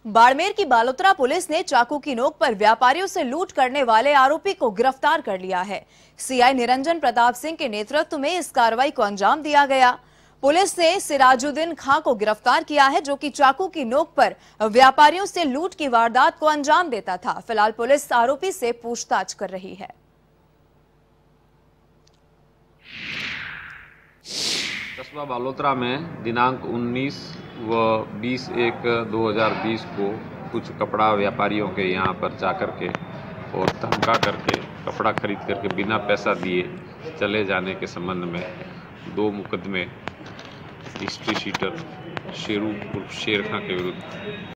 बाड़मेर की बालोतरा पुलिस ने चाकू की नोक पर व्यापारियों से लूट करने वाले आरोपी को गिरफ्तार कर लिया है। सीआई निरंजन प्रताप सिंह के नेतृत्व में इस कार्रवाई को अंजाम दिया गया। पुलिस ने सिराजुद्दीन खां को गिरफ्तार किया है, जो कि चाकू की नोक पर व्यापारियों से लूट की वारदात को अंजाम देता था। फिलहाल पुलिस आरोपी से पूछताछ कर रही है। कस्बा बालोतरा में दिनांक 19 व 20/1/2020 को कुछ कपड़ा व्यापारियों के यहाँ पर जाकर के और धमका करके कपड़ा खरीद करके बिना पैसा दिए चले जाने के संबंध में 2 मुकदमे हिस्ट्री शीटर शेरू उर्फ शेर खां के विरुद्ध